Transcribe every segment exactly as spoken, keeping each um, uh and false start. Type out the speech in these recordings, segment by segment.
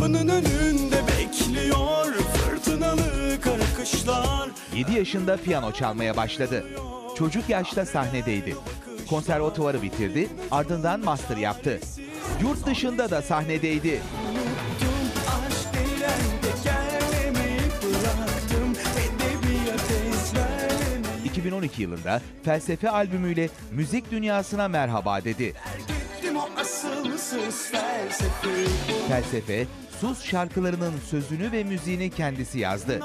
Kapının önünde bekliyor fırtınalı kara kışlar. yedi yaşında piyano çalmaya başladı. Çocuk yaşta sahnedeydi. Konservatuvarı bitirdi, ardından master yaptı. Yurt dışında da sahnedeydi. iki bin on iki yılında Felsefe albümüyle müzik dünyasına merhaba dedi. Felsefe, Sus şarkılarının sözünü ve müziğini kendisi yazdı.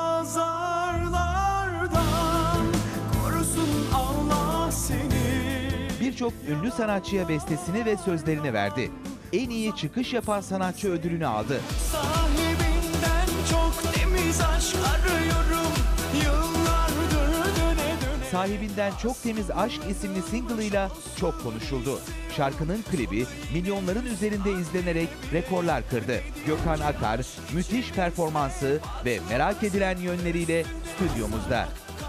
Birçok ünlü sanatçıya bestesini ve sözlerini verdi. En iyi çıkış yapan sanatçı ödülünü aldı. Sahibinden çok temiz aşk arıyorum. Yıllardır döne döne. Sahibinden Çok Temiz Aşk isimli single'ıyla çok konuşuldu. Şarkının klibi milyonların üzerinde izlenerek rekorlar kırdı. Gökhan Akar, müthiş performansı ve merak edilen yönleriyle stüdyomuzda.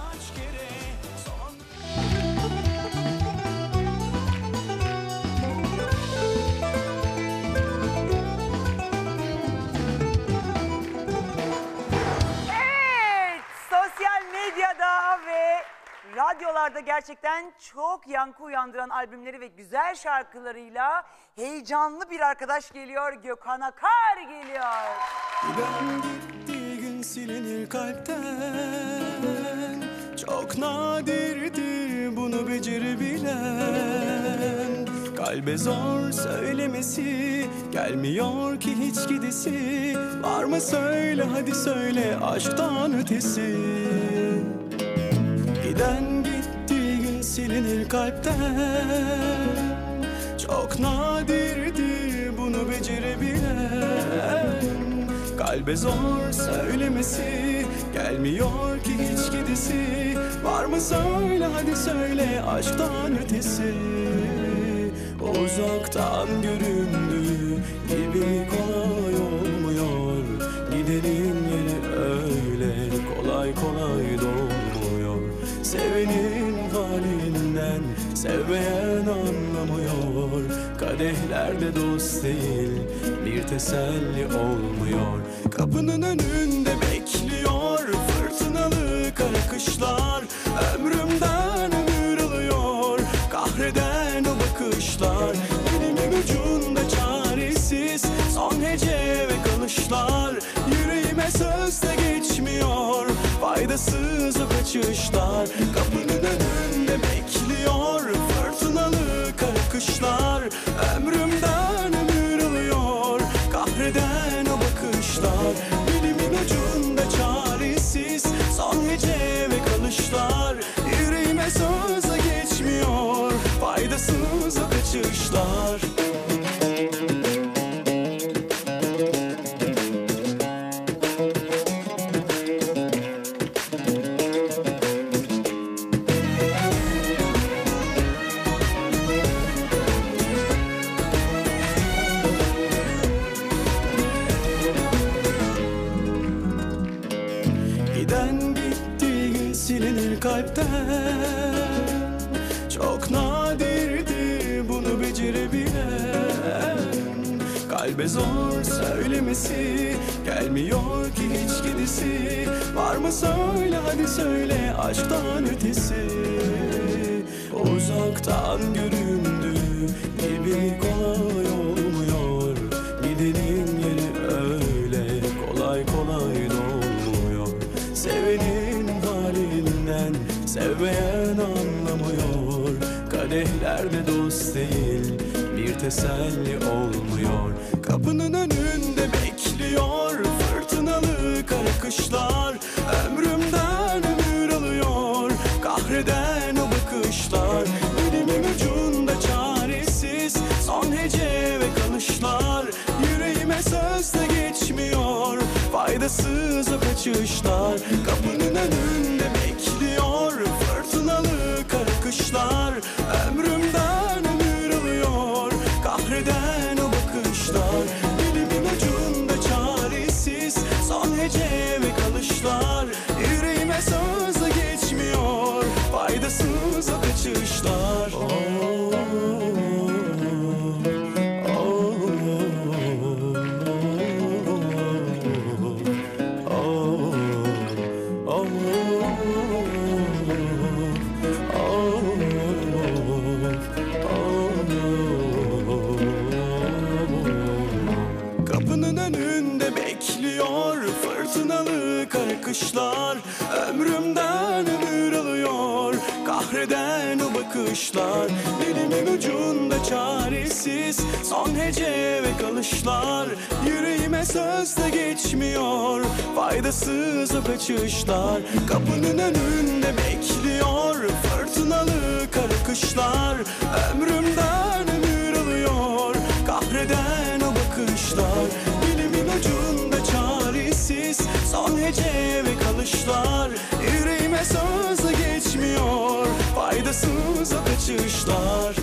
Radyolarda gerçekten çok yankı uyandıran albümleri ve güzel şarkılarıyla heyecanlı bir arkadaş geliyor. Gökhan Akar geliyor. Giden gittiği gün silinir kalpten. Çok nadirdir bunu becerebilen. Kalbe zor söylemesi, gelmiyor ki hiç gidesi. Var mı söyle hadi söyle aşktan ötesi. Giden gittiği gün silinir kalpten. Çok nadirdir bunu becerebilen. Kalbe zor söylemesi, gelmiyor ki hiç gidesi. Var mı söyle hadi söyle aşktan ötesi. Uzaktan göründüğü gibi kolay olmuyor. Gidenin yeri öyle kolay kolay dolmuyor. Sevenin halinden sevmeyen anlamıyor. Kadehlerde dost değil bir teselli olmuyor. Kapının önünde bekliyor fırtınalı kara kışlar. Ömrümden ömür alıyor kahreden o bakışlar. Dilimin ucunda çaresiz son hece ve kalışlar. Yüreğime söz de geçmiyor, faydasız o kaçışlar. Kapının önünde bekliyor fırtınalı kara kışlar. Ömrümden ömür alıyor kahreden o bakışlar. Dilimin ucunda çaresiz son hece ve kalışlar. Yüreğime söz de geçmiyor, faydasız o kaçışlar. Giden gittiği gün silinir kalpten. Çok nadirdir bunu becerebilen. Kalbe zor söylemesi, gelmiyor ki hiç gidesi. Var mı söyle hadi söyle aşktan ötesi. Uzaktan göründüğü gibi kolay olmuyor. Gidenin yeri öyle kolay kolay dolmuyor. Sevenin halinden sevmeyen anlamıyor. Kadehlerde dost değil bir teselli olmuyor. Kapının önünde bekliyor fırtınalı kara kışlar. Ömrümden ömür alıyor kahreden o bakışlar. Dilimin ucunda çaresiz son hece ve kalışlar. Yüreğime söz de geçmiyor, faydasız o kaçışlar. Kapının önünde bekliyor fırtınalı kara kışlar. Ömrümden ömür alıyor kahreden o bakışlar. Dilimin ucunda çaresiz son hece ve kalışlar. Yüreğime söz de geçmiyor, faydasız o kaçışlar. Oh, oh, oh, oh. bakışlar. Dilimin ucunda çaresiz son hece ve kalışlar. Yüreğime söz de geçmiyor, faydasız o kaçışlar. Kapının önünde bekliyor fırtınalı kara kışlar. Ömrümden ömür alıyor kahreden o bakışlar. Dilimin ucunda çaresiz son hece ve kalışlar. Yüreğime söz de geçmiyor, faydasız o kaçışlar.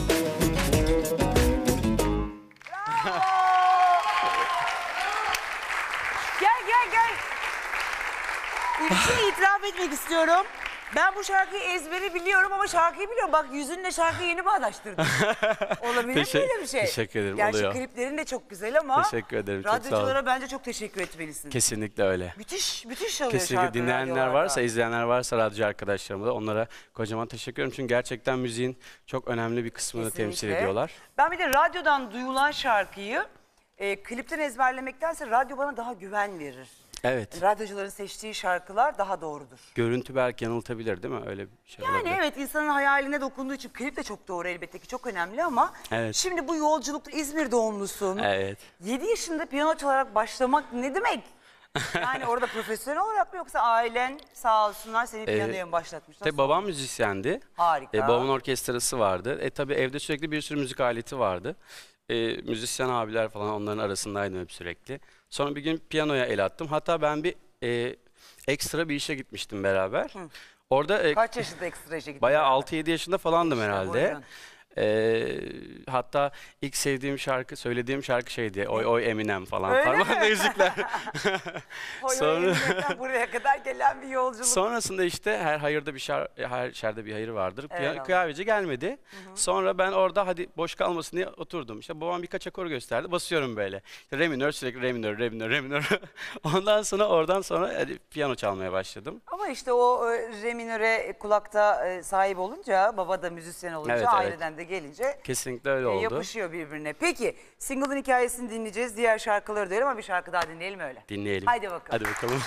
Gel gel gel. Bir şey itiraf etmek istiyorum. Ben bu şarkıyı ezberi biliyorum ama şarkıyı biliyorum. Bak yüzünle şarkıyı yeni bağdaştırdın. Olabilir mi Teşekkür- böyle bir şey? teşekkür ederim, Gerçi oluyor. kliplerin de çok güzel ama Teşekkür ederim, çok sağ olun. radyoculara bence çok teşekkür etmelisin. Kesinlikle öyle. Müthiş, müthiş çalıyor Kesinlikle şarkı dinleyenler radyolarda. varsa, izleyenler varsa radyo arkadaşlarıma da onlara kocaman teşekkür ederim. Çünkü gerçekten müziğin çok önemli bir kısmını temsil Kesinlikle. ediyorlar. Ben bir de radyodan duyulan şarkıyı e, klipten ezberlemektense radyo bana daha güven verir. Evet. Radyocuların seçtiği şarkılar daha doğrudur. Görüntü belki yanıltabilir değil mi? Öyle bir şey Yani olabilir. evet, insanın hayaline dokunduğu için klip de çok doğru, elbette ki çok önemli ama Evet. şimdi bu yolculukta İzmir doğumlusun. Evet. yedi yaşında piyano çalarak başlamak ne demek? Yani orada profesyonel olarak mı yoksa ailen sağ olsunlar seni piyanoya mı başlatmış? Nasıl Tabii babam olmuş? müzisyendi. Harika. E, babamın orkestrası vardı. E tabii evde sürekli bir sürü müzik aleti vardı. E, müzisyen abiler falan onların arasındaydım hep sürekli. Sonra bir gün piyanoya el attım. Hatta ben bir e, ekstra bir işe gitmiştim beraber. Orada e, Kaç yaşında ekstra işe gittin? bayağı altı yedi yaşında falandım İşte herhalde. buyurun. Ee, hatta ilk sevdiğim şarkı, söylediğim şarkı şeydi. Oy oy Eminem falan. Öyle Parmağımda mi? yüzükler. Oy, Sonra- oy, Eminönü'nden buraya kadar gelen bir yolculuk. Sonrasında işte her hayırda bir şer, her şerde bir hayır vardır. Evet, Piya- Allah. Klavye gelmedi. Sonra ben orada hadi boş kalmasın diye oturdum. İşte babam birkaç akor gösterdi. Basıyorum böyle. İşte re minör, sürekli re minör, re minör, re minör. Ondan sonra oradan sonra hadi piyano çalmaya başladım. Ama işte o e, re minöre kulakta e, sahip olunca, baba da müzisyen olunca, Evet, evet. aileden de gelince Kesinlikle öyle e, oldu. yapışıyor birbirine. Peki single'ın hikayesini dinleyeceğiz. Diğer şarkıları da öyle ama bir şarkı daha dinleyelim öyle. Dinleyelim. Haydi bakalım. Hadi bakalım.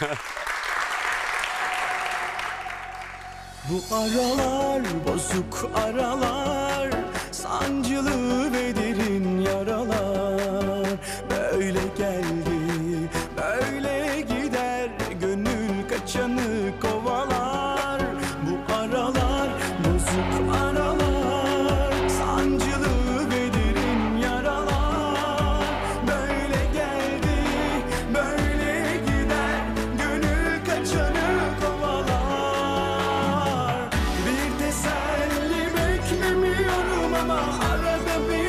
Bu aralar bozuk aralar, sancılı ve derin yaralar. Böyle geldi, böyle gider, gönül kaçanı kovalar. Bu aralar bozuk aralar, sancılı ve derin yaralar. Böyle geldi, böyle gider, gönül kaçanı kovalar. Bir teselli beklemiyorum ama arada bir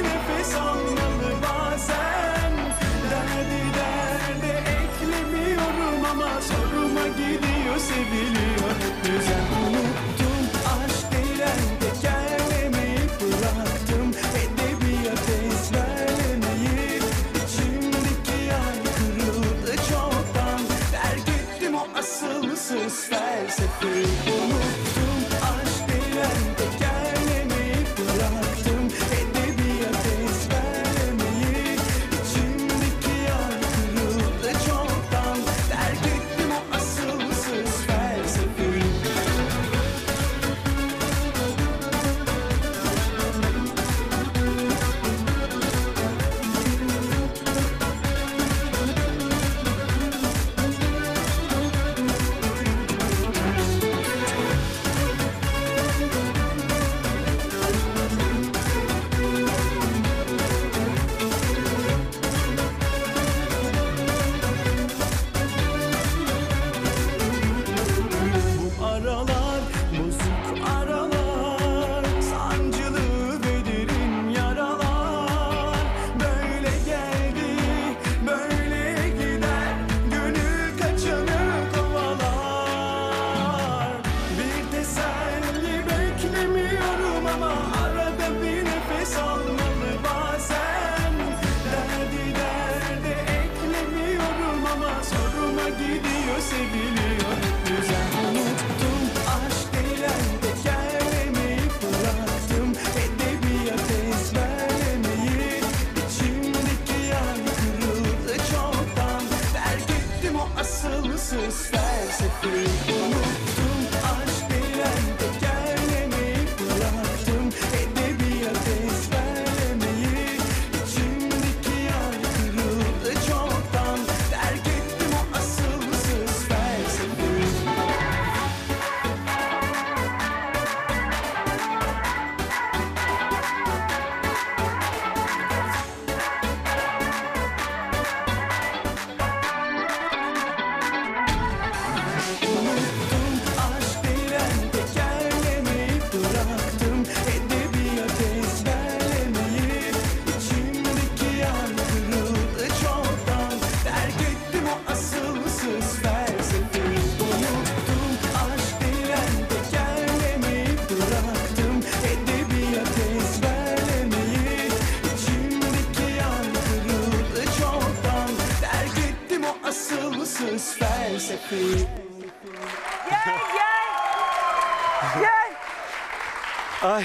Gel gel. Gel. Ay.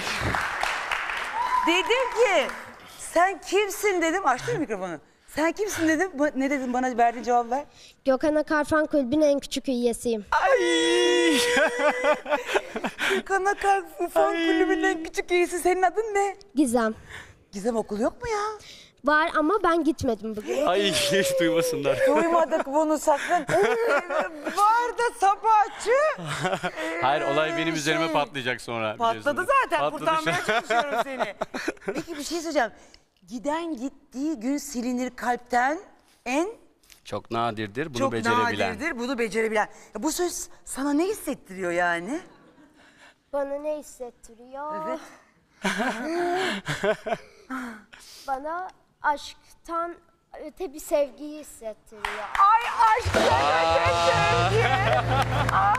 Dedim ki sen kimsin dedim. Açtın mı mikrofonu? Sen kimsin dedim. Ba- Ne dedim bana verdiğin cevabı ver. Gökhan Akar Fan Kulübü'nün en küçük üyesiyim. Ay. Gökhan Akar Fan Kulübü'nün en küçük üyesi. Senin adın ne? Gizem. Gizem okul yok mu ya? Var ama ben gitmedim bugün. Ay hiç duymasınlar. Duymadık bunu sakın. Var da sapı açı. Hayır olay benim Ee, üzerime şey, patlayacak sonra. Patladı biliyorsunuz. zaten. Patladı Kurtarmaya şu an. çalışıyorum seni. Peki bir şey söyleyeceğim. Giden gittiği gün silinir kalpten en Çok nadirdir bunu çok becerebilen. nadirdir bunu becerebilen. Ya bu söz sana ne hissettiriyor yani? Bana ne hissettiriyor? Evet. Bana aşktan öte bir sevgiyi hissettiriyor. Ay aşktan öte sevgi. Aa!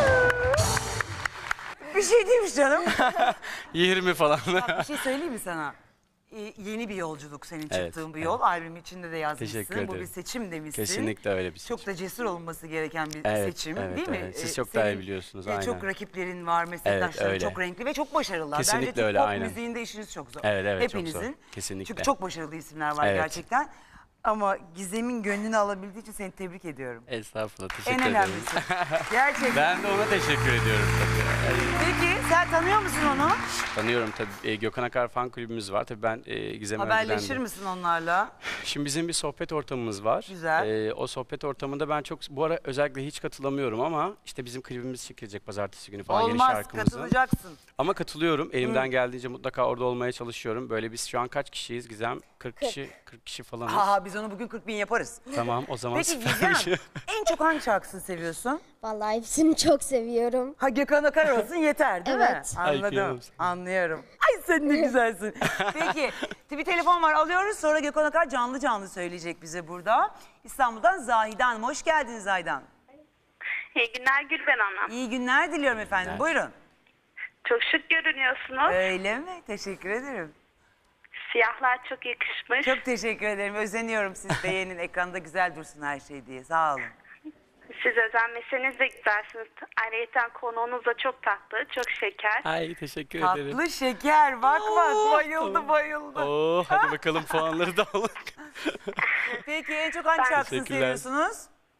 Bir şey değilmiş canım. yirmi falan. Bak bir şey söyleyeyim mi sana? Ee, yeni bir yolculuk senin Evet, çıktığın bir yol. Albüm içinde de yazmışsın. Teşekkür Bu bir ederim. seçim demişsin. Kesinlikle öyle bir seçim. Çok da cesur olması gereken bir Evet, seçim evet, değil mi? evet. Siz Ee, çok daha iyi senin, biliyorsunuz, e, aynen. Çok rakiplerin var, meslektaşların öyle. çok renkli ve çok başarılılar. Kesinlikle Bence Türk öyle, pop aynen. müziğinde işiniz çok zor. Evet, evet, çok Hepinizin. zor. Kesinlikle. Çünkü çok başarılı isimler var Evet. gerçekten. Ama Gizem'in gönlünü alabildiği için seni tebrik ediyorum. Estağfurullah teşekkür En ederim. önemlisi. Gerçekten. Ben de ona teşekkür ediyorum tabii. Ay, Peki sen tanıyor musun onu? tanıyorum tabii. E, Gökhan Akar Fan Kulübümüz var. Tabii ben e, Gizem Haberleşir Örgü'den de- misin onlarla? Şimdi bizim bir sohbet ortamımız var. Güzel. E, o sohbet ortamında ben çok, bu ara özellikle hiç katılamıyorum ama işte bizim klibimiz çekilecek pazartesi günü falan yeni Olmaz şarkımızın. katılacaksın. Ama katılıyorum. Elimden geldiğince mutlaka orada olmaya çalışıyorum. Böyle biz şu an kaç kişiyiz Gizem? kırk kişi, kırk kişi falanız. Ha biz onu bugün kırk bin yaparız. Tamam o zaman Peki süpermiş. Gizem en çok hangi şarkısını seviyorsun? Vallahi hepsini çok seviyorum. Ha Gökhan Akar olsun yeter değil mi? Evet. Ay, Anladım. kıyamam sana. Anlıyorum. Ay sen ne güzelsin. Peki bir telefon var alıyoruz sonra Gökhan Akar canlı canlı söyleyecek bize burada. İstanbul'dan Zahide Hanım. Hoş geldiniz Zahide Hanım. İyi günler Gülben Hanım. İyi günler diliyorum efendim. günler. Buyurun. Çok şık görünüyorsunuz. Öyle mi? Teşekkür ederim. Siyahlar çok yakışmış. Çok teşekkür ederim. Özeniyorum siz beğenin ekranda güzel dursun her şey diye. Sağ olun. Siz özenmeseniz de güzelsiniz. Ayrıca konuğunuz da çok tatlı, çok şeker. Ay teşekkür ederim. Tatlı şeker bak bak bayıldı tamam. bayıldı. Oo, hadi bakalım puanları da alalım. Peki en çok hangi şarkısını Teşekkürler. Ben seviyorsunuz?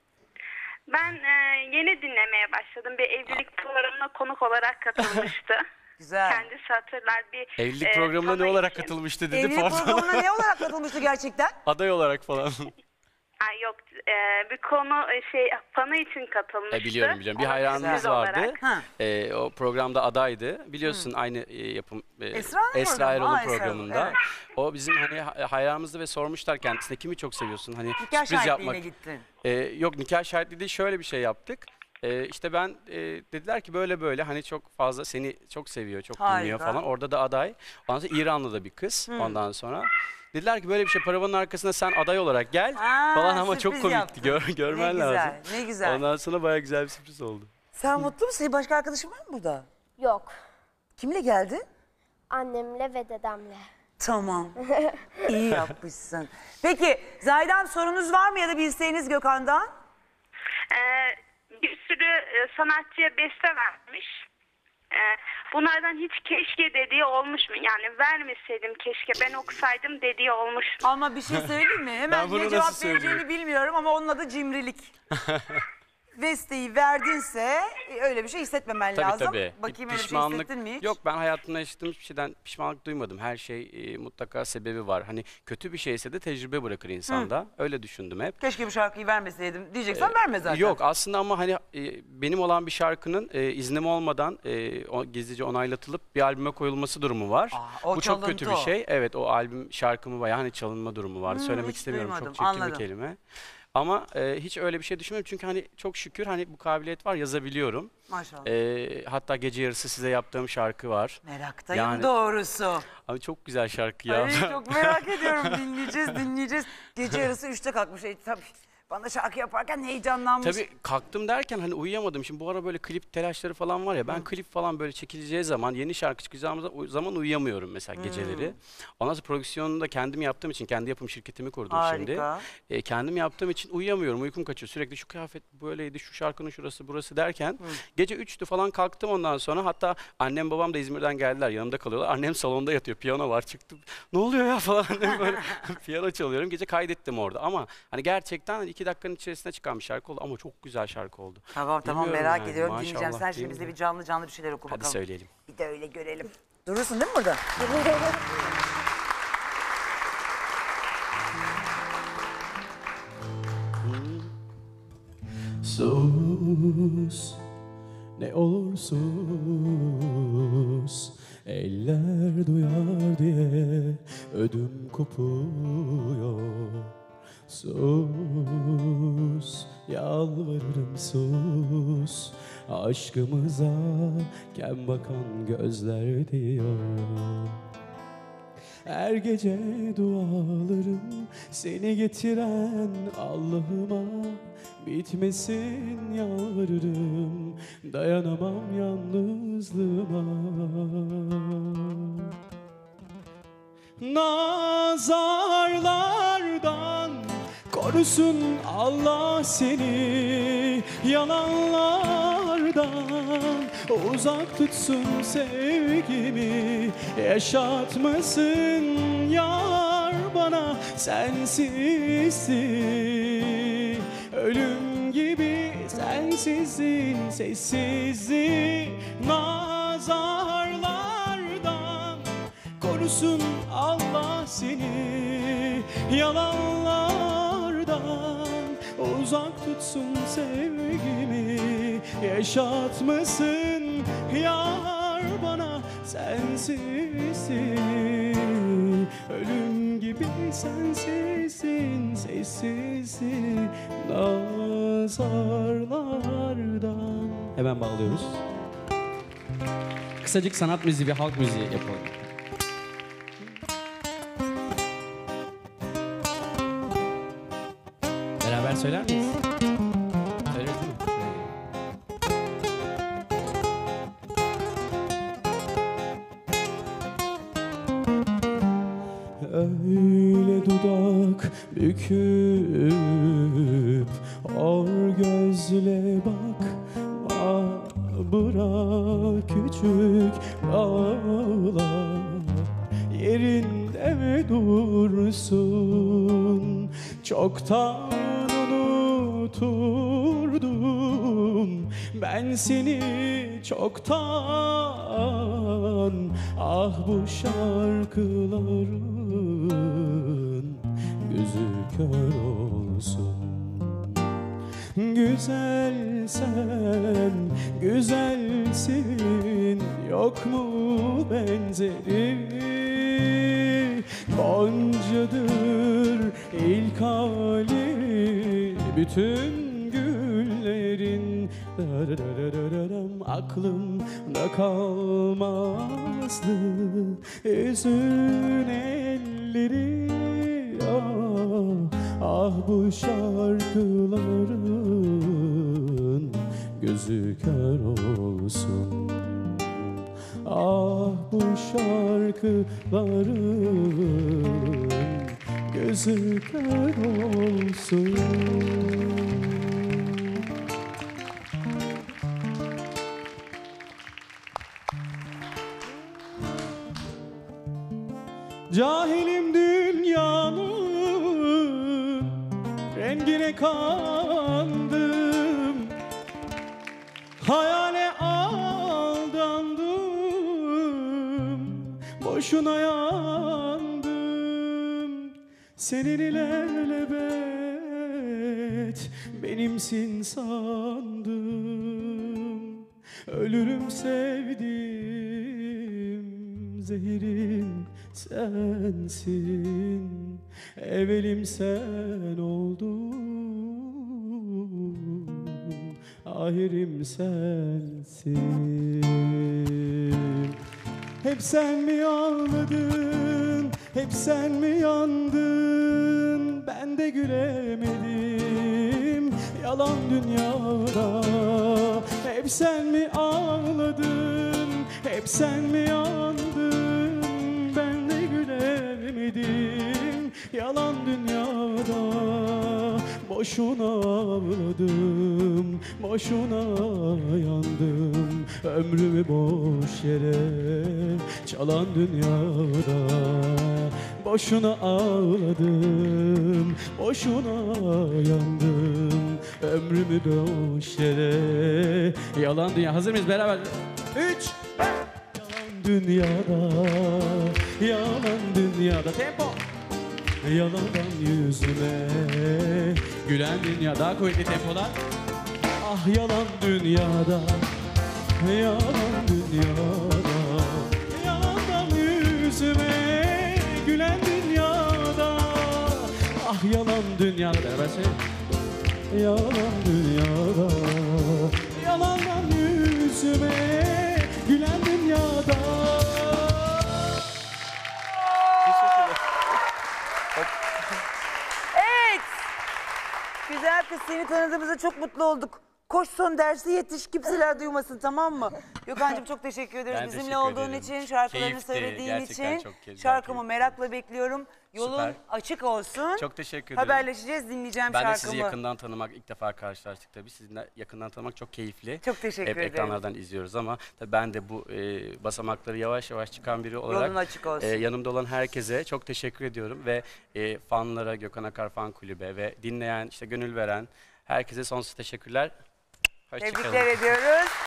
e, yeni dinlemeye başladım. Bir evlilik programına konuk olarak katılmıştı. Güzel. Kendisi hatırlar bir... Evlilik e, programına ne pano olarak için. katılmıştı dedi Evlilik pardon. programına ne olarak katılmıştı gerçekten? Aday olarak falan. Ay yok, e, bir konu e, şey pano için katılmıştı. E, biliyorum biliyorum. Bir Ama hayranımız sürpriz vardı. olarak. Ha. E, o programda adaydı. Biliyorsun aynı e, yapım e, Esra'nın Esra programı. Erol'un Aa, Esra Erol, programında. evet. O bizim hani ha- hayranımızdı ve sormuşlar kendisine kimi çok seviyorsun? Hani Nikah sürpriz şahitliğine yapmak. gittin. E, yok nikah şahitliği değil şöyle bir şey yaptık. E, işte ben e, dediler ki böyle böyle hani çok fazla seni çok seviyor, çok Harika. dinliyor falan. Orada da aday. Ondan sonra İranlı da bir kız ondan sonra. Dediler ki böyle bir şey paravanın arkasına sen aday olarak gel Aa, falan ama çok sürpriz komikti. yaptın. Gör, görmen Ne lazım. güzel, ne güzel. Ondan sonra bayağı güzel bir sürpriz oldu. Sen mutlu musun? Senin başka arkadaşın var mı burada? Yok. Kimle geldin? Annemle ve dedemle. Tamam. İyi yapmışsın. Peki Zahide Hanım sorunuz var mı ya da bir isteğiniz Gökhan'dan? E, bir sürü e, sanatçıya beste vermiş. E, bunlardan hiç keşke dediği olmuş mu? Yani vermeseydim keşke ben okusaydım dediği olmuş mu? Ama bir şey söyleyeyim mi? Hemen Ben bunu ne nasıl cevap söyleyeyim? vereceğini bilmiyorum ama onun adı cimrilik. Besteyi verdinse e, öyle bir şey hissetmemen Tabii lazım. tabii. Bir Bakayım öyle bir şey pişmanlık hissettin mi hiç? yok ben hayatımda yaşadığım hiçbir şeyden pişmanlık duymadım. Her şey e, mutlaka sebebi var. Hani kötü bir şeyse de tecrübe bırakır insanda. Öyle düşündüm hep. Keşke bu şarkıyı vermeseydim diyeceksen verme zaten. Yok aslında ama hani e, benim olan bir şarkının e, iznim olmadan e, o, gizlice onaylatılıp bir albüme koyulması durumu var. Aa, o Bu çok kötü bir çalıntı o. şey. Evet o albüm şarkımı bayağı hani çalınma durumu vardı. Hmm, Söylemek hiç istemiyorum duymadım, çok çirkin anladım. bir kelime. Ama e, hiç öyle bir şey düşünmüyorum çünkü hani çok şükür hani bu kabiliyet var yazabiliyorum. Maşallah. E, hatta gece yarısı size yaptığım şarkı var. Meraktayım yani- doğrusu. Abi çok güzel şarkı ya. Ay, çok merak ediyorum dinleyeceğiz dinleyeceğiz. Gece yarısı üçte kalkmış. E, tabii Bana şarkı yaparken heyecanlanmış. Tabii kalktım derken hani uyuyamadım. Şimdi bu ara böyle klip telaşları falan var ya. Ben Hı. klip falan böyle çekileceği zaman, yeni şarkı çıkacağı zaman uyuyamıyorum mesela geceleri. Hmm. Ondan sonra prodüksiyonunu da kendim yaptığım için, kendi yapım şirketimi kurdum Harika. şimdi. E, kendim yaptığım için uyuyamıyorum. Uykum kaçıyor. Sürekli şu kıyafet böyleydi, şu şarkının şurası burası derken. Hmm. Gece üçtü falan kalktım ondan sonra. Hatta annem babam da İzmir'den geldiler. Yanımda kalıyorlar. Annem salonda yatıyor. Piyano var. Çıktım. Ne oluyor ya falan. Böyle piyano çalıyorum. Gece kaydettim orada. Ama hani gerçekten iki dakikanın içerisinde çıkan bir şarkı oldu ama çok güzel şarkı oldu. Tamam tamam Bilmiyorum merak yani, ediyorum. maşallah, Dinleyeceğim. Sen şimdi değil bize mi? bir canlı canlı bir şeyler oku Hadi bakalım. söyleyelim. Bir de öyle görelim. Durursun değil mi burada? Sus, ne olur sus, eller duyar diye ödüm kopuyor. Sus, yalvarırım sus, aşkımıza kem bakan gözler diyor. Her gece dualarım seni getiren Allah'ıma, bitmesin yalvarırım, dayanamam yalnızlığıma. Nazarlardan korusun Allah seni, yalanlardan uzak tutsun sevgimi, yaşatmasın yar bana sensizliği. Ölüm gibi sensizliğin sessizliği, nazarlardan korusun Allah seni, yalanlardan uzak tutsun sevgimi, yaşatmasın yar bana sensizsin. Ölüm gibi sensizsin, sessizsin nazarlardan. Hemen bağlıyoruz. Kısacık sanat müziği ve halk müziği yapalım. Beraber söyler miyiz? Söyleriz değil mi? Öyle dudak büküp or gözle bakma, bırak küçük dağlar yerinde dursun. Çoktan unuturdum ben seni çoktan. Ah bu şarkıların gözü kör olsun. Güzel sen, güzelsin, yok mu benzeri? Goncadır ilk hali, bütün güllerin aklımda kalmazdı. Üzün elleri, ah, ah bu şarkıların gözü kör olsun. Ah bu şarkıların gözü kör olsun. Cahilim dünyanın rengine kandım, hayale aldandım, boşuna yandım. Senin ilelebet benimsin sandım. Ölürüm sevdim, zehirim sensin, evelim sen oldun, ahirim sensin. Hep sen mi ağladın, hep sen mi yandın, ben de gülemedim. yalan dünyada. Hep sen mi ağladın, hep sen mi yandın, ben de gülemedim yalan dünyada. Boşuna ağladım, boşuna yandım, ömrümü boş yere çalan dünyada. Boşuna ağladım, boşuna yandım, ömrümü boş yere yalan dünya. Hazır mıyız beraber? Üç, yalan dünyada, yalan dünyada. Tempo. Yalandan yüzüme gülen dünya. Daha kuvvetli tempolar. Ah yalan dünyada, yalan dünyada, yalandan yüzüme gülen dünyada. Ah yalan dünyada. Beraber söyle. Yalan dünyada, yalandan yüzüme gülen dünyada. Evet. Güzel kız, seni tanıdığımıza çok mutlu olduk. Koş son dersi yetiş, kimseler duymasın, tamam mı? Gökhan'cığım çok teşekkür ederiz Ben bizimle teşekkür olduğun ederim. için, şarkılarını Keyifti, söylediğin gerçekten için. çok güzel, Şarkımı keyifli. merakla bekliyorum. Yolun Süper. açık olsun. Çok teşekkür ederim. Haberleşeceğiz, dinleyeceğim Ben de şarkımı. sizi yakından tanımak, ilk defa karşılaştık tabii. Sizinle yakından tanımak çok keyifli. Çok teşekkür Hep ederim. ekranlardan izliyoruz ama tabii ben de bu e, basamakları yavaş yavaş çıkan biri olarak Yolun açık olsun. e, yanımda olan herkese çok teşekkür ediyorum ve e, fanlara, Gökhan Akar Fan Kulübe ve dinleyen, işte gönül veren herkese sonsuz teşekkürler. Hoşça kalın. Tebrikler ediyoruz.